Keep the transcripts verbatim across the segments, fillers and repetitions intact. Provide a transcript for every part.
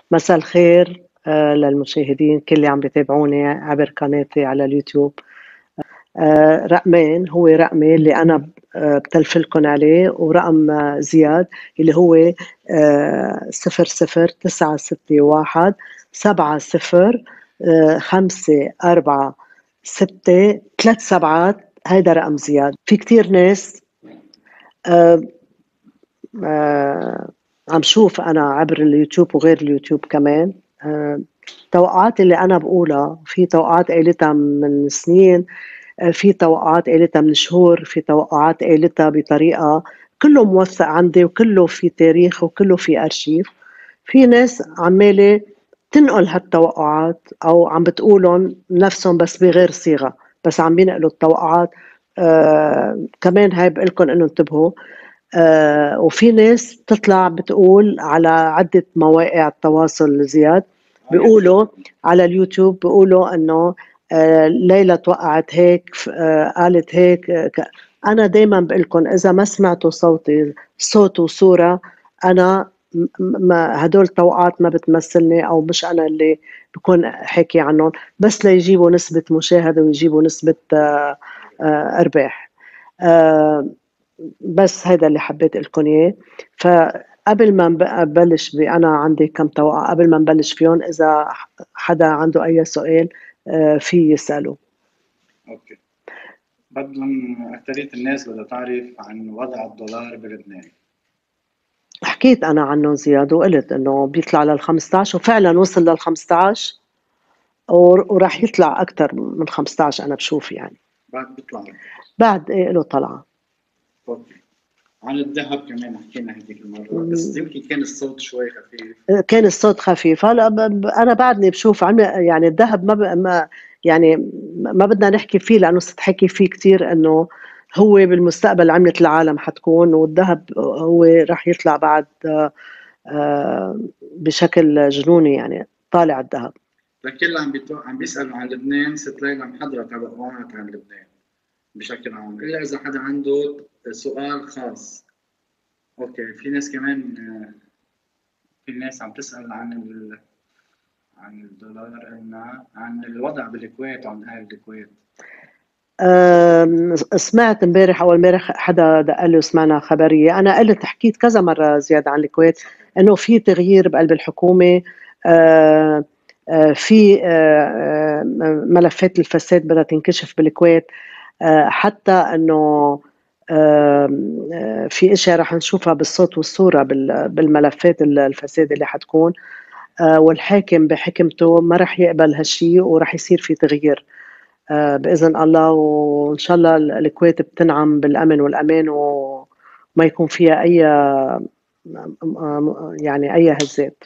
مساء الخير آه، للمشاهدين كل اللي عم بيتابعوني عبر قناتي على اليوتيوب. آه، رقمين، هو رقمي اللي أنا آه، بتلفلكن عليه، ورقم آه، زياد اللي هو آه، صفر صفر تسعة ستة واحد سبعة صفر آه، خمسة أربعة ستة ثلاث سبعات. هيدا رقم زياد. في كتير ناس آه، آه، عم شوف أنا عبر اليوتيوب وغير اليوتيوب كمان آه، توقعات اللي أنا بقولها، في توقعات قايلتها من سنين، آه، في توقعات قايلتها من شهور، في توقعات قايلتها بطريقة كله موثق عندي وكله في تاريخ وكله في أرشيف. في ناس عمالة تنقل هالتوقعات أو عم بتقولهم نفسهم بس بغير صيغة، بس عم بينقلوا التوقعات. آه كمان هاي بقلكن إنه انتبهوا. آه وفي ناس تطلع بتقول على عدة مواقع التواصل زياد، بيقولوا على اليوتيوب، بيقولوا انه آه ليلى توقعت هيك، آه قالت هيك. آه ك- انا دايما بقول لكم اذا ما سمعتوا صوتي صوت وصورة، انا م- ما هدول توقعات ما بتمثلني، او مش انا اللي بكون حكي عنهم، بس ليجيبوا نسبة مشاهدة ويجيبوا نسبة آه آه ارباح. آه بس هذا اللي حبيت لكم اياه. فقبل ما نبلش ب- انا عندي كم توقع، قبل ما نبلش فيهم اذا حدا عنده اي سؤال آه، في يساله. اوكي. بدهم اكثرية الناس بدها تعرف عن وضع الدولار بلبنان. حكيت انا عنه زياد وقلت انه بيطلع لل خمسطعش، وفعلا وصل لل خمسطعش، ور- وراح يطلع اكثر من خمسطعش انا بشوف يعني. بعد بيطلع لك. بعد ايه له طلعه. اوكي. عن الذهب كمان حكينا هذيك المرة، بس يمكن كان الصوت شوي خفيف. كان الصوت خفيف. هلا ب- ب- انا بعدني بشوف عم يعني الذهب ما, ب- ما يعني ما بدنا نحكي فيه لانه ستحكي فيه كتير، انه هو بالمستقبل عملة العالم حتكون، والذهب هو راح يطلع بعد آه، آه، بشكل جنوني يعني، طالع الذهب. لكل عم بيتو... عم بيسألوا عن لبنان، ست ليلى محضرة توقعات عن لبنان بشكل عام، إلا إذا حدا عنده سؤال خاص. اوكي. في ناس كمان، في ناس عم تسأل عن ال... عن الدولار، قلنا عن الوضع بالكويت وعن أهل الكويت. آم، سمعت امبارح او امبارح حدا دق لي وسمعنا خبريه. انا قلت حكيت كذا مره زياده عن الكويت انه في تغيير بقلب الحكومه. آه، آه، في آه، آه، ملفات الفساد بدها تنكشف بالكويت. آه، حتى انه آم، آه، في اشياء رح نشوفها بالصوت والصوره بال- بالملفات الفساد اللي حتكون. آه، والحاكم بحكمته ما رح يقبل هالشيء، ورح يصير في تغيير آه، بإذن الله. وإن شاء الله الكويت بتنعم بالأمن والأمان، وما يكون فيها أي يعني أي هزات.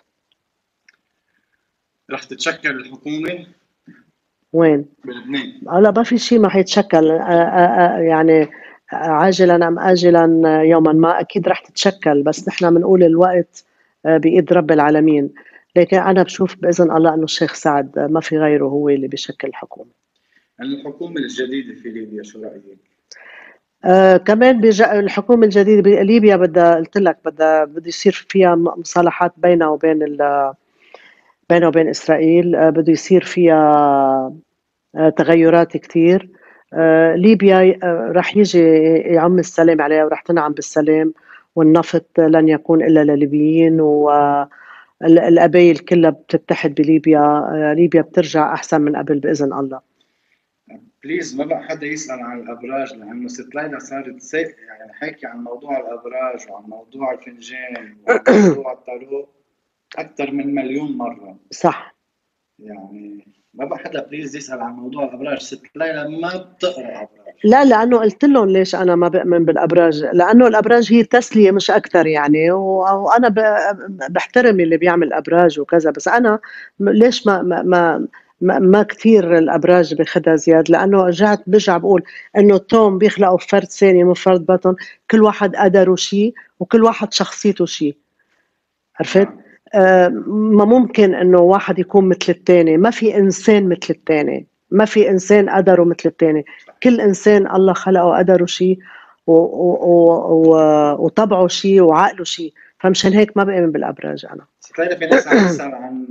رح تتشكل الحكومة وين؟ بلبنان. هلا ما في شيء ما حيتشكل آه، آه، آه، يعني عاجلا أم آجلا يوما ما أكيد رح تتشكل، بس نحن بنقول الوقت آه، بإيد رب العالمين. لكن أنا بشوف بإذن الله أنه الشيخ سعد ما في غيره هو اللي بيشكل الحكومة. الحكومة الجديدة في ليبيا شو رأيك؟ آه كمان بيجا الحكومة الجديدة بليبيا بدها، قلت لك بدها بده يصير فيها م- مصالحات بينها وبين ال- بينها وبين إسرائيل. آه بده يصير فيها آه تغيرات كتير. آه ليبيا آه رح يجي يعم السلام عليها، ورح تنعم بالسلام، والنفط لن يكون إلا لليبيين، والقبائل كلها بتتحد بليبيا. آه ليبيا بترجع أحسن من قبل بإذن الله. بليز ما بقى حدا يسأل عن الأبراج، لأنه ست ليلى صارت سي... يعني حكي عن موضوع الأبراج وعن موضوع الفنجان وعن موضوع الطاروت أكثر من مليون مرة. صح. يعني ما بقى حدا بليز يسأل عن موضوع الأبراج، ست ليلى ما بتقرأ أبراج. لا، لانه قلت لهم ليش انا ما بؤمن بالابراج، لانه الابراج هي تسليه مش اكثر يعني. و- وانا ب- بحترم اللي بيعمل ابراج وكذا، بس انا م- ليش ما ما ما ما, ما كثير الابراج باخذها زياد، لانه رجعت برجع بقول انه التوم بيخلقوا فرد ثاني من فرد بطن، كل واحد قدره شيء وكل واحد شخصيته شيء. عرفت؟ نعم. آه ما ممكن انه واحد يكون مثل الثاني، ما في انسان مثل الثاني، ما في انسان قدره مثل الثاني. كل انسان الله خلقه قدره شيء، و- و- و- و- وطبعه شيء وعقله شيء. فمشان هيك ما بآمن بالابراج انا. ستلاقي في ناس عم تسأل عن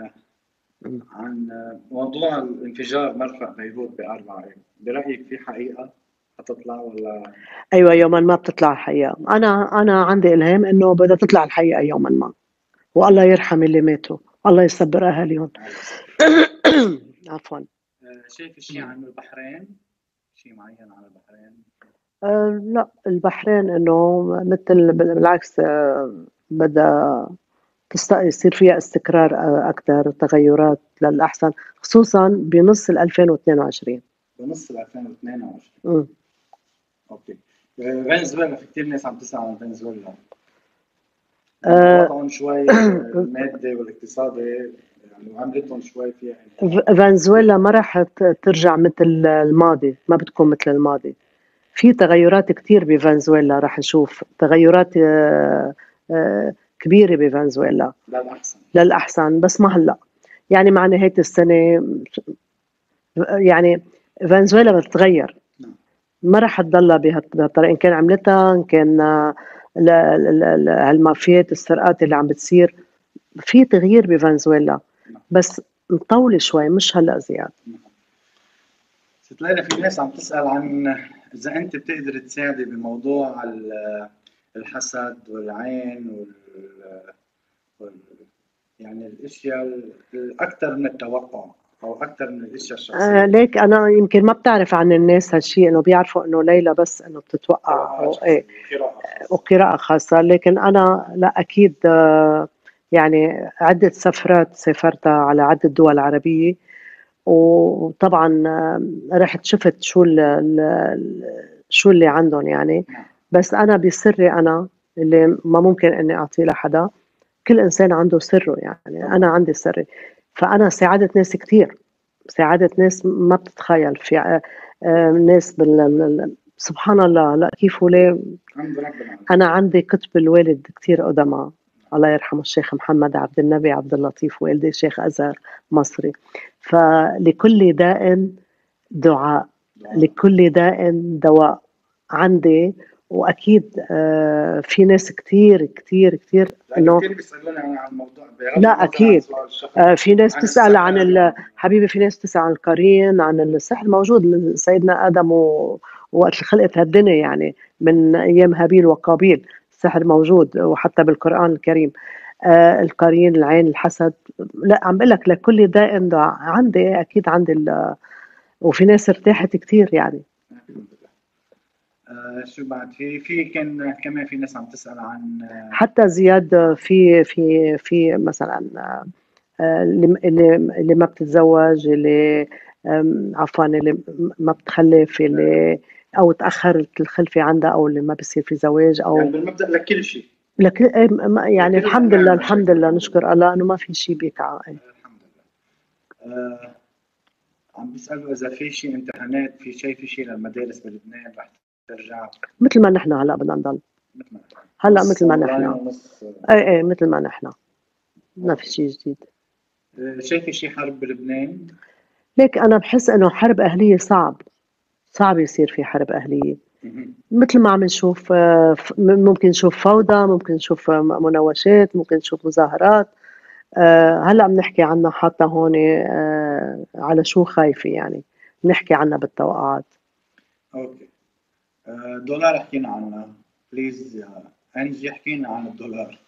عن موضوع الانفجار مرفأ بيروت بأربعة، برأيك في حقيقة حتطلع ولا؟ ايوه يوما ما بتطلع الحقيقه. انا انا عندي الهام انه بدها تطلع الحقيقه يوما ما، والله يرحم اللي ماتوا، الله يصبر اهاليهم. عفوا. شايف شيء عن البحرين؟ شيء معين عن البحرين؟ أه لا، البحرين انه مثل بالعكس، أه بدها تست- يصير فيها استقرار أه اكثر، تغيرات للاحسن، خصوصا بنص ال ألفين واثنين وعشرين. بنص ال ألفين واثنين وعشرين. امم اوكي. فنزويلا، في كثير ناس عم تسأل عن فنزويلا. أه وضعهم شوي المادي والاقتصادي يعني وعملتهم شوي فيها يعني. فنزويلا ما راح ترجع مثل الماضي، ما بتكون مثل الماضي. في تغيرات كتير بفنزويلا، راح نشوف تغيرات آه، آه، كبيرة بفنزويلا للأحسن. للأحسن، بس ما هلأ، يعني مع نهاية السنة. يعني فنزويلا بتتغير، ما راح تضلها بهالطريقة، إن كان عملتها، إن كان آه، ل- ل- ل- هالمافيات السرقات اللي عم بتصير، في تغيير بفنزويلا، بس مطولة شوي، مش هلأ زياد. ست ليلى، في ناس عم تسأل عن إذا أنت بتقدر تساعدي بموضوع الحسد والعين وال, وال... يعني الأشياء الأكثر من التوقع أو أكثر من الأشياء الشخصية. آه ليك أنا يمكن ما بتعرف عن الناس هالشيء، إنه بيعرفوا إنه ليلى بس إنه بتتوقع أو إيه، وقراءة خاصة، لكن أنا لا أكيد. آه يعني عدة سفرات سافرتها على عدة دول عربية، وطبعا آه رحت شفت شو ال ال شو اللي عندهم يعني. بس أنا بسري أنا اللي ما ممكن إني أعطيه لحدا، كل إنسان عنده سره، يعني أنا عندي سري. فأنا ساعدت ناس كتير، ساعدت ناس ما بتتخيل، في آه آه ناس بال سبحان الله. لا كيف وليه. أنا عندي كتب الوالد كتير قدماء، الله يرحمه الشيخ محمد عبد النبي عبد اللطيف، والدي شيخ أزهر مصري. فلكل داء دعاء، لكل داء دواء عندي. واكيد آه في ناس كتير كتير كتير انه كثير بيسالوني عن الموضوع. لا اكيد. آه في ناس تسال عن ال... حبيبي، في ناس تسال عن القرين، عن السحر موجود. سيدنا ادم و... وقت خلقت هالدنيا، يعني من ايام هابيل وقابيل السحر موجود، وحتى بالقران الكريم. آه القرين، العين، الحسد. لا عم بقول لك لكل داء دعاء، عندي اكيد عندي ال... وفي ناس ارتاحت كتير يعني. آه شو بعد في في كان كمان في ناس عم تسأل عن آه حتى زياد، في في في مثلا آه اللي اللي ما بتتزوج، اللي عفوا اللي ما بتخلف، اللي او تاخرت الخلفه عندها، او اللي ما بصير في زواج، او يعني بالمبدا لكل شيء. لك يعني الحمد لله، الحمد لله، نشكر الله انه ما في شيء بيقع. الحمد لله. آه عم بيسألوا إذا في شيء امتحانات، في شيء في شيء للمدارس بلبنان رح ترجع مثل ما نحن هلا بدنا نضل، مثل ما نحن هلا مثل ما نحن. اي اي مثل ما نحن، ما في شيء جديد. آه شايفة شيء حرب بلبنان؟ ليك أنا بحس إنه حرب أهلية صعب، صعب يصير في حرب أهلية. مثل ما عم نشوف، ممكن نشوف فوضى، ممكن نشوف مناوشات، ممكن نشوف مظاهرات. هلا بنحكي عنها حتى هون، على شو خايفة يعني، بنحكي عنها بالتوقعات. اوكي. دولار حكينا عنها، بليز يا انجي احكينا عن الدولار.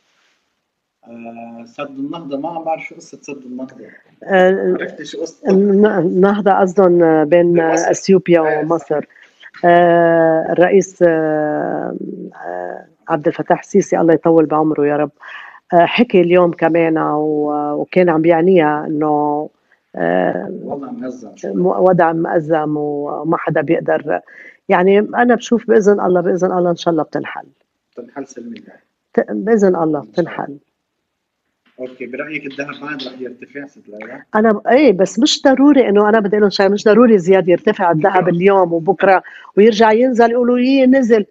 آه سد النهضة، ما عم بعرف شو قصة سد النهضة. آه عرفتي شو قصة النهضة؟ قصدهم بين اثيوبيا ومصر. آه الرئيس آه آه عبد الفتاح السيسي، الله يطول بعمره يا رب، آه حكي اليوم كمان، وكان عم بيعنيها انه آه وضع مأزم، وضع مأزم، وما حدا بيقدر. يعني انا بشوف باذن الله، باذن الله ان شاء الله بتنحل، بتنحل سلميا باذن الله بتنحل. اوكي. برايك الذهب بعد رح يرتفع ست ليلى؟ انا ايه، بس مش ضروري انه انا بدي لهم شيء، مش ضروري زياد يرتفع الذهب اليوم وبكره ويرجع ينزل يقولوا يي نزل.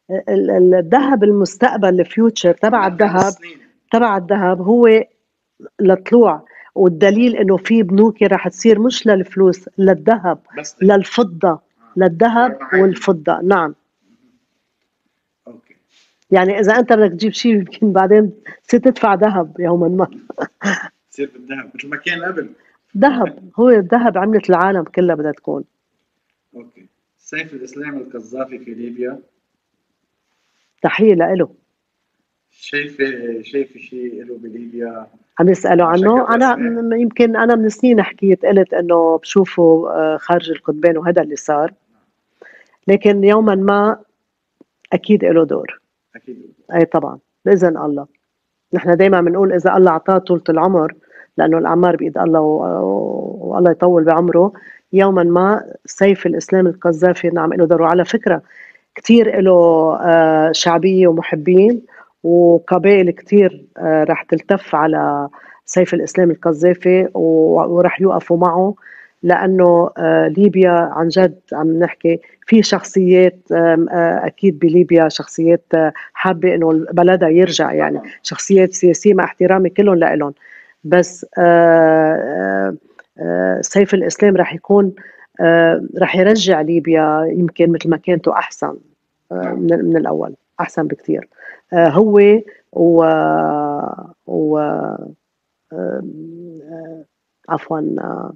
الذهب المستقبل، الفيوتشر تبع الذهب، تبع الذهب هو لطلوع. والدليل انه في بنوك رح تصير مش للفلوس، للذهب، للفضه، للذهب والفضه. نعم. اوكي. يعني إذا أنت بدك تجيب شيء يمكن بعدين تصير تدفع ذهب يوما ما. تصير بالذهب مثل ما كان قبل. ذهب، هو الذهب عملة العالم كلها بدها تكون. اوكي. سيف الاسلام القذافي في ليبيا، تحية لإله. شايفه شايفه شيء له بليبيا عم يسألوا بشكل عنه. أنا رسمي؟ م- يمكن أنا من سنين حكيت قلت إنه بشوفه آه، خارج القطبين وهذا اللي صار، لكن يوما ما أكيد له دور. اكيد. أي طبعا بإذن الله. نحن دايما بنقول إذا الله أعطاه طولة العمر، لأنه الأعمار بإيد الله و- والله يطول بعمره، يوما ما سيف الإسلام القذافي نعم له دور. وعلى فكرة كتير له آه، شعبية ومحبين، وقبائل كتير آه، رح تلتف على سيف الإسلام القذافي و- ورح يوقفوا معه، لأنه آه، ليبيا عن جد عم نحكي في شخصيات آم، آه، أكيد بليبيا شخصيات آه، حابة إنه بلدها يرجع، يعني طبعا. شخصيات سياسية مع احترامي كلهم لإلهم. بس آه، آه، آه، سيف الإسلام رح يكون آه، رح يرجع ليبيا يمكن مثل ما كانت أحسن آه، نعم. من من الأول، أحسن بكتير. آه، هو و, و... آه، آه، عفوا آه،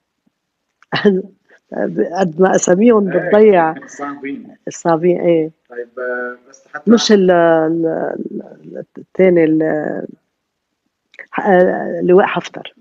قد ما أساميهم بتضيع. ايه صعبين. الصعبين إيه. طيب آه، بس حتى مش ال- ال- ال- الثاني ال- آه، لواء حفتر.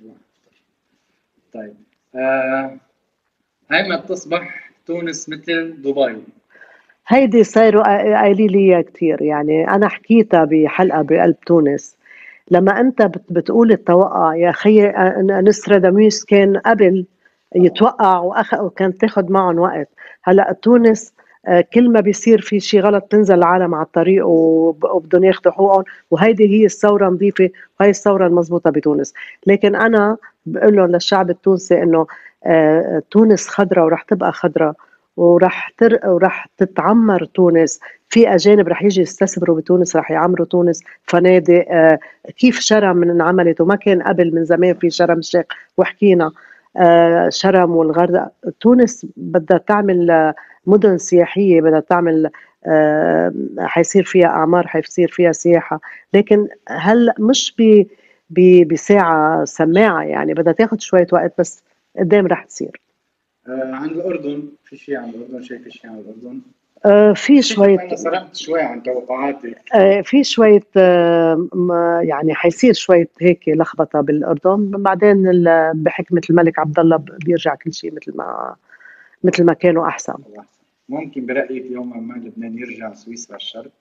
طيب آه هيما تصبح تونس مثل دبي. هيدي صاروا قايلين لي إياها كتير، يعني أنا حكيتها بحلقة بقلب تونس. لما أنت بت- بتقول التوقع يا خيي، نستراداموس كان قبل يتوقع وأخ... وكانت تاخد معهم وقت. هلا تونس آه، كل ما بيصير في شيء غلط تنزل العالم على الطريق وب- وبدهم ياخذوا حقوقهم، وهيدي هي الثوره نظيفه وهي الثوره المضبوطه بتونس. لكن انا بقول لهم للشعب التونسي انه آه، تونس خضراء ورح تبقى خضراء، ورح تر... ورح تتعمر تونس. في اجانب رح يجي يستثمروا بتونس، رح يعمروا تونس فنادق آه، كيف شرم من انعملت وما كان قبل من زمان في شرم الشيخ وحكينا آه، شرم والغردقه. تونس بدها تعمل آه، مدن سياحيه، بدها تعمل آه، حيصير فيها اعمار، حيصير فيها سياحه، لكن هلا مش ب ب- بساعه سماعه، يعني بدها تاخذ شويه وقت بس قدام رح تصير. آه عن الأردن في شيء عن الأردن شايف شيء عن الأردن؟ آه، في شايف شويه أنا سرقت شوي عن توقعاتي. آه، في شوية آه، ما- يعني حيصير شوية هيك لخبطة بالأردن، بعدين ال- بحكمة الملك عبد الله بيرجع كل شيء مثل ما مثل ما كانوا أحسن. ممكن برأيك يوما ما لبنان يرجع سويسرا الشرق؟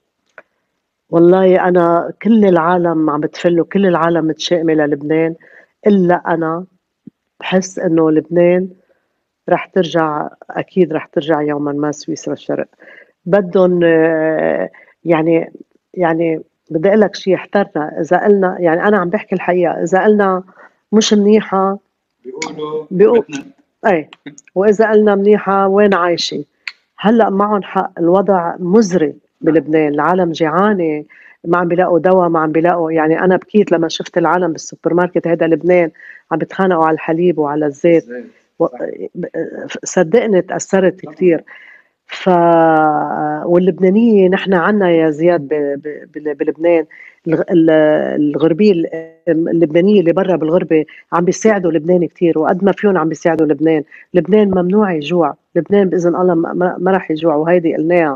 والله أنا كل العالم عم بتفل وكل العالم متشائمة للبنان، إلا أنا بحس إنه لبنان رح ترجع، أكيد رح ترجع يوما ما سويسرا الشرق. بدهم آه، يعني يعني بدي اقول لك شيء، احترنا اذا قلنا، يعني انا عم بحكي الحقيقه، اذا قلنا مش منيحه بيقولوا بيقول قربتنا. اي، واذا قلنا منيحه وين عايشه. هلا معهم حق، الوضع مزري بلبنان، العالم جيعانه، ما عم بيلاقوا دواء، ما عم بيلاقوا، يعني انا بكيت لما شفت العالم بالسوبر ماركت، هذا لبنان عم بيتخانقوا على الحليب وعلى الزيت ازاي؟ و... صح. صدقني تاثرت طبعا. كثير. ف واللبنانية نحن عنا يا زياد ب... ب... بلبنان الغ- ال- الغربية اللبنانية اللي برا بالغربة عم بيساعدوا لبنان كتير، وقد ما فيهم عم بيساعدوا لبنان. لبنان ممنوع يجوع، لبنان بإذن الله ما ما رح يجوع، وهيدي قلناها.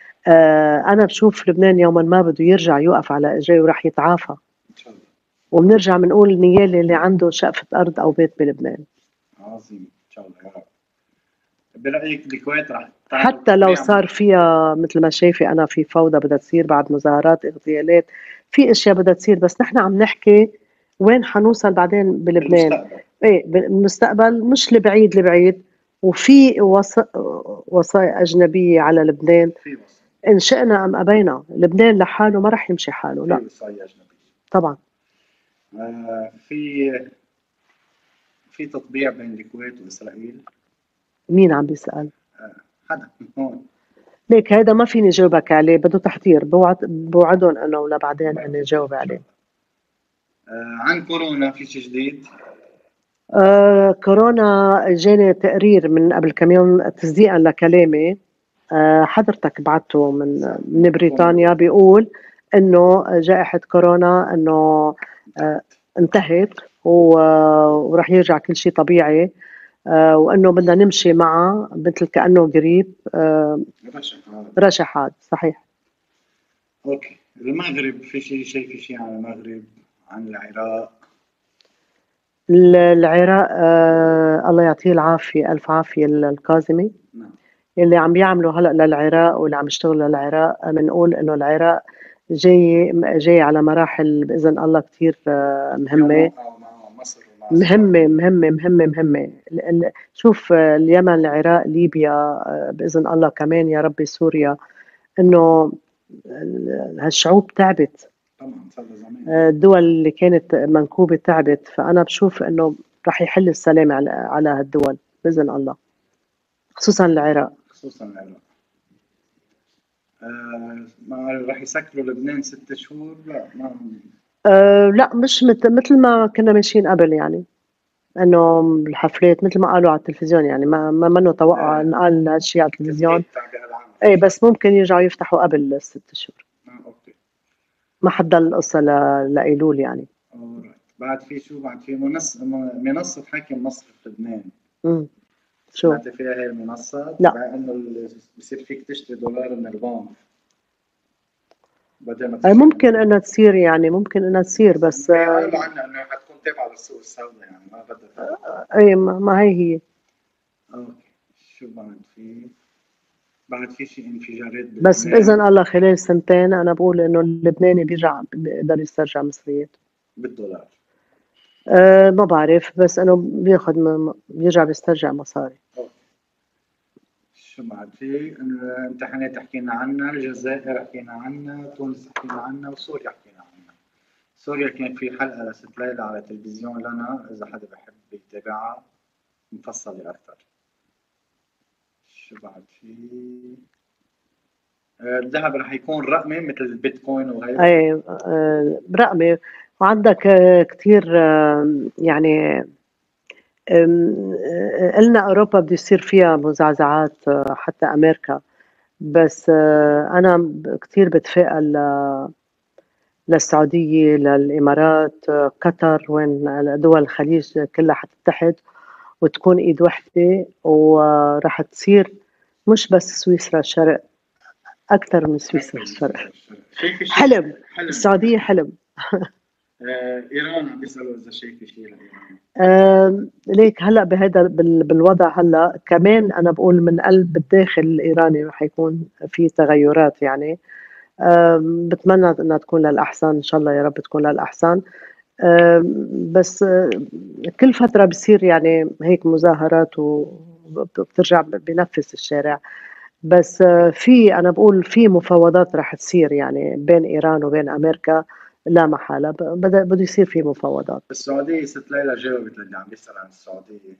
آه أنا بشوف لبنان يوما ما بده يرجع يوقف على إجريه ورح يتعافى، ان شاء الله. وبنرجع بنقول نيالي اللي عنده شقفة أرض أو بيت بلبنان. عظيم ان شاء الله يا رب. برأيك الكويت رح تعمل حتى لو تطبيع؟ صار فيها مثل ما شايفة أنا في فوضى بدها تصير بعد مظاهرات اغتيالات، في أشياء بدها تصير، بس نحن عم نحكي وين حنوصل بعدين بلبنان. بالمستقبل. إيه بالمستقبل مش البعيد البعيد. وفي وص... وصايا أجنبية على لبنان، في وصايا. إن شئنا أم أبينا لبنان لحاله ما رح يمشي حاله، في لا وصايا أجنبية. طبعا. آه في في تطبيع بين الكويت وإسرائيل. مين عم بيسأل؟ آه حدا من هون. ليك هيدا ما فيني جاوبك عليه، بده تحضير، بوعد بوعدهم انه لبعدين اني جاوب عليه. آه عن كورونا في شيء جديد؟ آه كورونا جاني تقرير من قبل كم يوم تصديقا لكلامي، آه، حضرتك بعته من من بريطانيا بيقول انه جائحة كورونا انه آه، انتهت وراح يرجع كل شيء طبيعي، آه، وانه بدنا نمشي معه مثل كأنه قريب آه، رشحات. رشحات صحيح. اوكي، المغرب في شيء شايف شيء عن المغرب، عن العراق؟ العراق آه الله يعطيه العافية ألف عافية الكاظمي. نعم. اللي عم بيعملوا هلا للعراق واللي عم يشتغلوا للعراق بنقول انه العراق جاي جاي على مراحل باذن الله كثير مهمه مع مصر ومع مهمه مهمه مهمه مهمه. شوف اليمن، العراق، ليبيا، باذن الله كمان يا ربي سوريا، انه هالشعوب تعبت. طبعا صار زمان. الدول اللي كانت منكوبه تعبت، فانا بشوف انه رح يحل السلام على على هالدول باذن الله، خصوصا العراق. خصوصا العراق. آه ما راح يسكروا لبنان ست شهور؟ لا ما أه لا، مش مثل مثل ما كنا ماشيين قبل، يعني انه الحفلات مثل ما قالوا على التلفزيون، يعني ما ما منه توقع انقال هالشيء على التلفزيون. ايه بس ممكن يرجعوا يفتحوا قبل الست شهور. اه اوكي. ما حضر القصه ل- لايلول يعني. أورايت. بعد في شو بعد في منصة منصة حكي مصر في لبنان. امم شو؟ سمعت فيها هاي المنصة؟ لا. تبع انه ال- بصير فيك تشتري دولار من البنك بدل ما أه تشتري. ممكن انها تصير، يعني ممكن انها تصير، بس قالوا عنها انه حتكون تابعة للسوق السوداء، يعني ما بدها. ايه ما ما هي هي. اوكي. شو بعد في؟ بعد في شيء انفجارات بلبنان؟ بس باذن الله خلال سنتين انا بقول انه اللبناني بيرجع بيقدر يسترجع مصريته بالدولار. أه ما بعرف، بس انه بياخذ م- بيرجع بيسترجع مصاري. أوكي. شو بعد في؟ الامتحانات حكينا عنها، الجزائر حكينا عنها، تونس حكينا عنها، وسوريا حكينا عنها. سوريا كان في حلقة لست ليلى على التلفزيون لنا، إذا حدا بحب يتابعها مفصلة أكثر. شو بعد في؟ آه، الذهب رح يكون رقمي مثل البيتكوين وغيره؟ ايه آه، رقمي. وعندك آه، كتير آه، يعني آم، آه، قلنا أوروبا بده يصير فيها مزعزعات، آه، حتى أمريكا. بس آه، أنا ب- كتير بتفائل ل- للسعودية، للإمارات، آه، قطر، وين دول الخليج كلها حتتحد وتكون إيد وحدة، وراح تصير مش بس سويسرا الشرق، أكثر من سويسرا الشرق. شايفة شيء؟ حلم. حلم. السعودية حلم. آه، إيران عم بيسألوا إذا شايفة شيء لإيران. آم، ليك هلا بهذا بال- بالوضع هلا كمان انا بقول من قلب الداخل الايراني رح يكون في تغيرات، يعني آم، بتمنى انها تكون للاحسن، ان شاء الله يا رب تكون للاحسن. آم، بس آه، كل فتره بصير يعني هيك مظاهرات وبترجع بنفس الشارع. بس آه، في انا بقول في مفاوضات رح تصير يعني بين ايران وبين امريكا، لا محاله ب- بده بده يصير في مفاوضات. السعودية ست ليلى جاوبت للي عم بيسأل عن السعودية،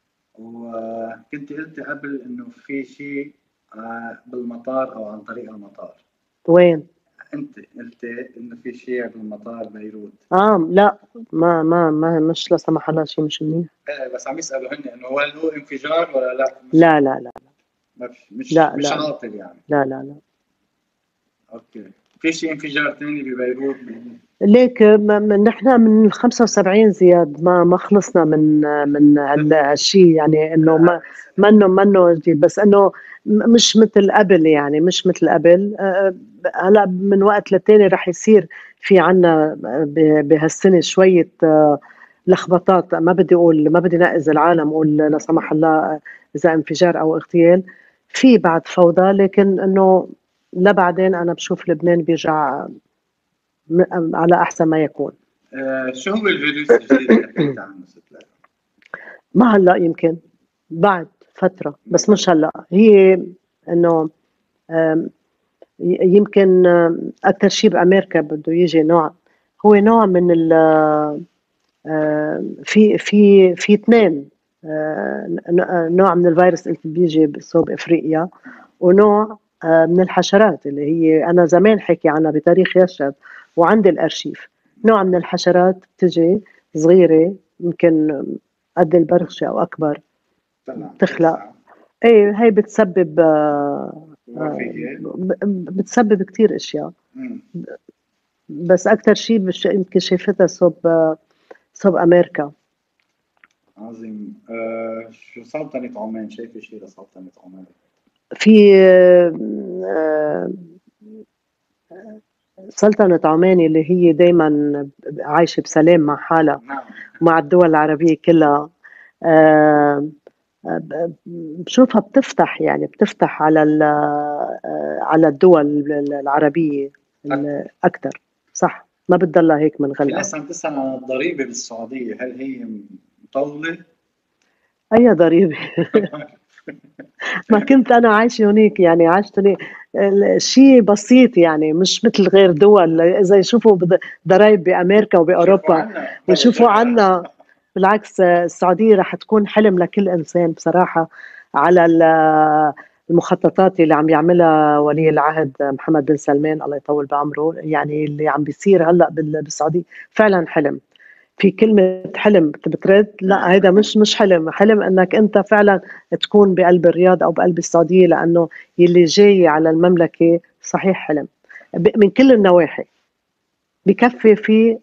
وكنت قلت قبل إنه في شيء آه، بالمطار أو عن طريق المطار. وين؟ أنت قلت إنه في شيء بالمطار بيروت. آه لا، ما ما ما مش لا سمح الله شيء مش منيح. إيه بس عم يسألوا هن إنه هل هو انفجار ولا لا؟ مش لا لا لا ما في مش لا مش لا عاطل يعني. لا لا لا. أوكي. في شيء انفجار ثاني ببيروت؟ ليك ما- ما- نحن من ال خمسة وسبعين زياد ما ما خلصنا من من هال- هالشيء، يعني انه ما منه منه جديد، بس انه م- مش مثل قبل، يعني مش مثل قبل. آه، هلا من وقت للتاني رح يصير في عنا ب- بهالسنه شويه آه، لخبطات. ما بدي اقول ما بدي نقز العالم اقول لا سمح الله اذا انفجار او اغتيال، في بعد فوضى، لكن انه لبعدين انا بشوف لبنان بيرجع م- على احسن ما يكون. آه شو هو الفيروس الجديد اللي حكيت عنه ست ليلى؟ ما هلا، يمكن بعد فتره، بس مش هلا. هي انه آم، ي- يمكن آم، اكثر شيء بامريكا بده يجي نوع، هو نوع من ال آم، في في في اثنين آه، ن- نوع من الفيروس اللي بيجي بصوب افريقيا، ونوع آه، من الحشرات اللي هي انا زمان حكي عنها بتاريخ يشهد وعندي الارشيف. نوع من الحشرات بتجي صغيره، يمكن قد البرغشه او اكبر، طلع بتخلق. تسعة. ايه هي بتسبب آه، وفيه بتسبب كتير اشياء، امم بس اكثر شيء بش يمكن شايفتها صوب صوب امريكا. عظيم. آه شو سلطنة عمان، شايفة شيء لسلطنة عمان؟ في آه، سلطنة عمان اللي هي دايما عايشة بسلام مع حالها نعم. ومع الدول العربية كلها. آه، ب- بشوفها بتفتح، يعني بتفتح على ال- آه، على الدول العربية أكثر. أكثر. صح، ما بتضلها هيك في منغلقة. ناس عم تسأل عن الضريبة بالسعودية، هل هي مطولة؟ أي ضريبة؟ ما كنت أنا عايشة هونيك، يعني عشت هونيك. الشيء بسيط، يعني مش مثل غير دول إذا يشوفوا بض- ضرايب بأمريكا شوفوا وبأوروبا عنا ويشوفوا بلد. عنا. بالعكس، السعودية رح تكون حلم لكل إنسان بصراحة، على ال- المخططات اللي عم يعملها ولي العهد محمد بن سلمان الله يطول بعمره. يعني اللي عم بيصير هلأ بال- بالسعودية فعلا حلم. في كلمة حلم بترد، لا هيدا مش مش حلم. حلم انك انت فعلا تكون بقلب الرياض او بقلب السعودية، لانه يلي جاي على المملكة صحيح حلم ب- من كل النواحي. بكفي في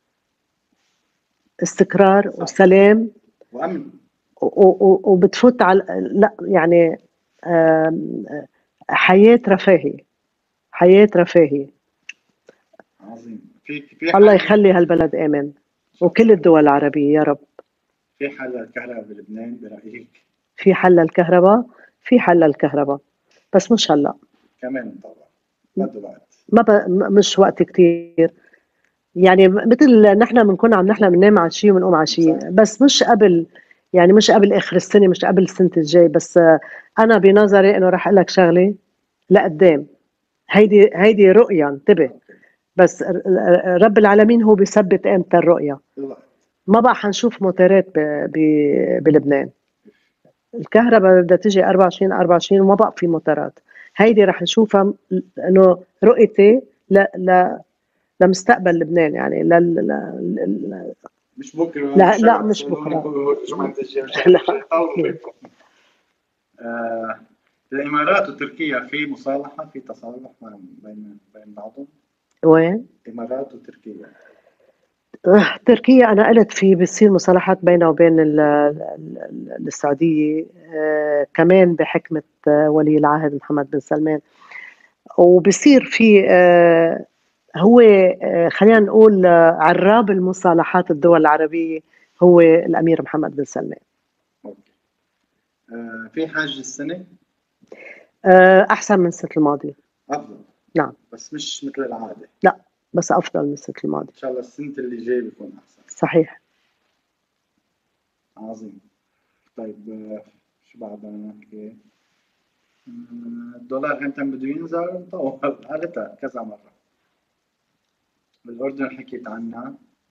استقرار صح. وسلام، وأمن. و- و- وبتفوت على لا يعني آم، حياة رفاهية، حياة رفاهية. عظيم. في في الله حل إن يخلي هالبلد آمن، شاء وكل الله. الدول العربية يا رب. في حل للكهرباء بلبنان برأيك؟ في حل الكهرباء، في حل الكهرباء، بس مش هلأ. كمان طبعا بده وقت. ما ب... م- مش وقت كتير. يعني مثل نحن بنكون عم نحلم ننام على شيء ونقوم على صح. شيء، بس مش قبل. يعني مش قبل اخر السنه، مش قبل السنه الجاي. بس آه، انا بنظري انه رح اقول لك شغله لقدام. هيدي هيدي رؤيه، انتبه. اوكي. بس ر- ر- رب العالمين هو بيثبت امتى الرؤيه. الوقت. ما بقى حنشوف موتورات ب... ب... بلبنان. الكهرباء بدها تيجي أربعة وعشرين أربعة وعشرين وما بقى في موتورات. هيدي رح نشوفها م- انه رؤيتي ل... ل... لمستقبل لبنان، يعني لا لا مش بكره لا, مش لا شرط مش تسألوني بكره. الجمعة الجاية والشهر الجاي، لا طولوا بالكم. آه الإمارات وتركيا في مصالحة، في تصالح مع- بين بين بعضهم؟ وين؟ الإمارات وتركيا. آه، تركيا أنا قلت في بصير مصالحات بينها وبين ال- ال- السعودية، آه، كمان بحكمة آه، ولي العهد محمد بن سلمان. وبصير في آه، هو آه، خلينا نقول آه، عراب المصالحات الدول العربية هو الأمير محمد بن سلمان. أوكي. آه في حج السنة؟ آه، أحسن من السنة الماضية. أفضل. نعم. بس مش مثل العادة. لا، بس أفضل من السنة الماضية. إن شاء الله السنة اللي جاي بيكون أحسن. صحيح. عظيم. طيب آه شو بعد بدنا نحكي؟ آه، الدولار امتى بده ينزل؟ طول قالتها كذا مرة. بالأردن حكيت عنها.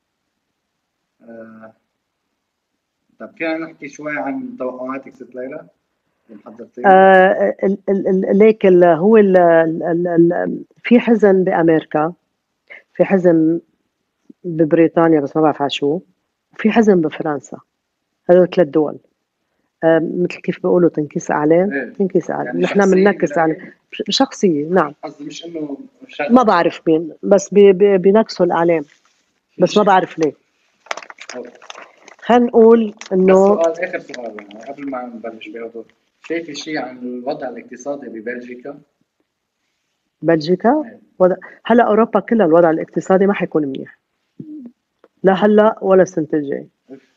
آه طب كنا نحكي شوي عن توقعاتك ست ليلى اللي محضرتيهم. آه، ال- ال- ال- ليك ال- هو ال ال ال ال في حزن بأمريكا، في حزن ببريطانيا بس ما بعرف على شو، وفي حزن بفرنسا. هذول ثلاث دول. آه، مثل كيف بيقولوا تنكيس أعلام، ايه تنكيس أعلام، يعني نحن شخصية بننكس أعلام. برأيك؟ شخصية، نعم. قصدي مش انه ما شخص. بعرف مين، بس بي- بي- بينكسوا الأعلام، في بس ما شيء. بعرف ليه. أوكي. خلينا نقول بس إنه سؤال اخر سؤال يعني قبل ما نبلش بهدول، شايفي شيء عن الوضع الاقتصادي ببلجيكا؟ بلجيكا، ايه. وضع- هلا أوروبا كلها الوضع الاقتصادي ما حيكون منيح، لا هلا ولا السنة الجاي.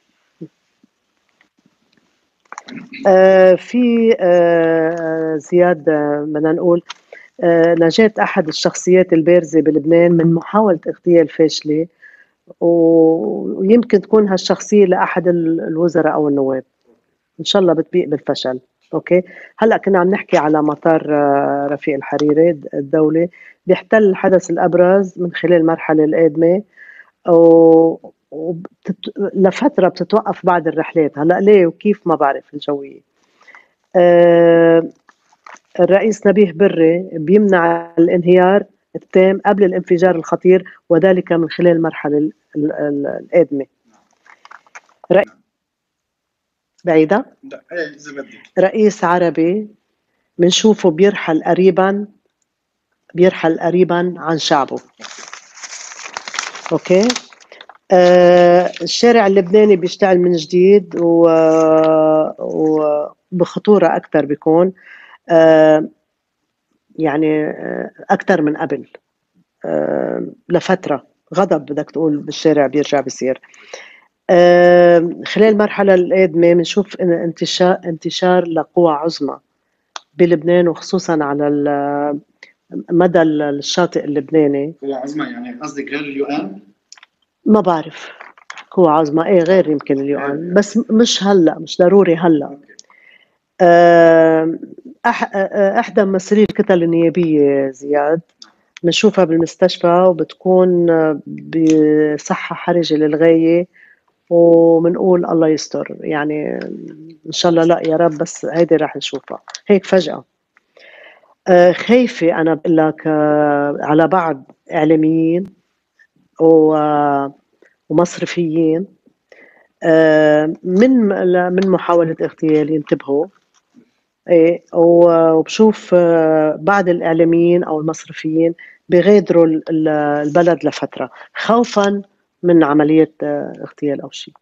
آه، في آه، زياد، آه، بدنا نقول آه، نجاة أحد الشخصيات البارزة بلبنان من محاولة اغتيال فاشلة، و- ويمكن تكون هالشخصية لأحد ال- الوزراء أو النواب. إن شاء الله بتبيق بالفشل. أوكي. هلأ كنا عم نحكي على مطار آه، رفيق الحريري د- الدولي بيحتل الحدث الأبرز من خلال المرحلة القادمة، و وبتت... لفترة بتتوقف بعد الرحلات. هلأ ليه وكيف ما بعرف الجوية. آه، الرئيس نبيه بري بيمنع الانهيار التام قبل الانفجار الخطير، وذلك من خلال المرحلة ال- ال- ال- القادمة. رئيس نعم. بعيدة. لا ايه اذا بدك. رئيس عربي بنشوفه بيرحل قريبا بيرحل قريبا عن شعبه. اوكي. آه الشارع اللبناني بيشتغل من جديد وبخطورة أكثر بيكون، آه يعني آه أكثر من قبل، آه لفترة غضب بدك تقول بالشارع بيرجع بيصير. آه خلال المرحلة القادمة بنشوف انتشار انتشار لقوى عظمى بلبنان، وخصوصا على مدى الشاطئ اللبناني. قوى عظمى يعني قصدك غير اليو ان؟ ما بعرف. قوى عظمى ايه غير يمكن اليو ان، بس مش هلا، مش ضروري هلا. أح احدى ممثلي الكتل النيابيه زياد بنشوفها بالمستشفى وبتكون بصحه حرجه للغايه، وبنقول الله يستر يعني، ان شاء الله لا يا رب، بس هيدي رح نشوفها هيك فجأة. آه خايفة أنا بقول لك آه على بعض إعلاميين ومصرفيين آه من من محاولة اغتيال، ينتبهوا. ايه، وبشوف آه بعض الإعلاميين أو المصرفيين بيغادروا البلد لفترة خوفا من عملية آه اغتيال أو شيء.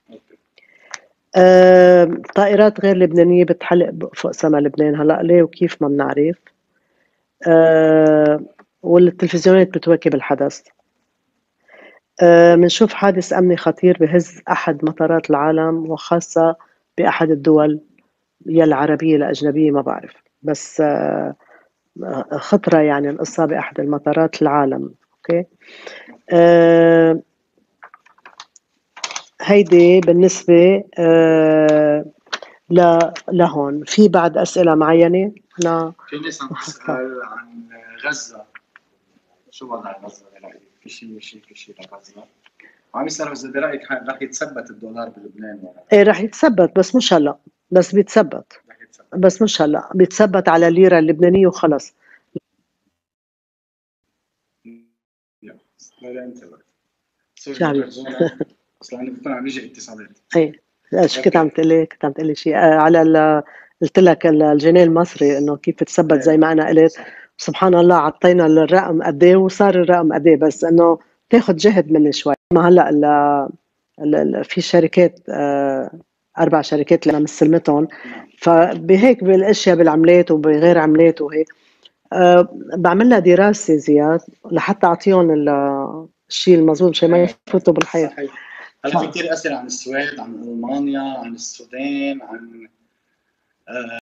آه، طائرات غير لبنانية بتحلق فوق سما لبنان هلأ، ليه وكيف ما بنعرف. آه، والتلفزيونات بتواكب الحدث. بنشوف آه، حادث أمني خطير بهز أحد مطارات العالم، وخاصة بأحد الدول يا العربية الأجنبية ما بعرف، بس آه، خطرة يعني القصة بأحد المطارات العالم. أوكي. آه، هيدي بالنسبة آه لا لهون. في بعد أسئلة معينة؟ أنا في ناس عم تسأل عن غزة، شو وضع غزة برأيك؟ في شيء شيء في شيء لغزة؟ وعم يسألوا إذا برأيك رح يتثبت الدولار بلبنان ولا لا؟ إيه رح يتثبت، بس مش هلا، بس بيتثبت، بس مش هلا، بيتثبت على الليرة اللبنانية وخلص. لا لا انت بقى شو اصلا انا بكون عم يجي اتصالات. ايه ايش كنت عم تقلي؟ كنت عم تقلي شيء آه على ال... قلت لك الجنيه المصري انه كيف تثبت زي ما انا قلت. سبحان الله عطينا الرقم قد ايه وصار الرقم قد ايه، بس انه تاخذ جهد مني شوي. ما هلا ال... ال... ال... في شركات آه اربع شركات اللي انا مستلمتهم، فبهيك بالاشياء بالعملات وبغير عملات وهيك أه بعمل لها دراسه زياد لحتى اعطيهم الشيء المظبوط مشان ما يفوتوا بالحيط. هلا في كثير اسئله عن السويد، عن المانيا، عن السودان، عن آه